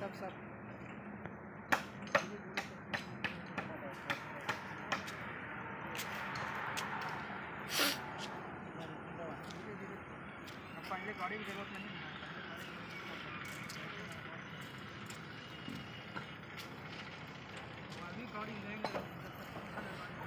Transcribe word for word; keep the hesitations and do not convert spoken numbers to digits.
सब सब पहले गाड़ी की जरूरत नहीं है। अभी गाड़ी लेंगे।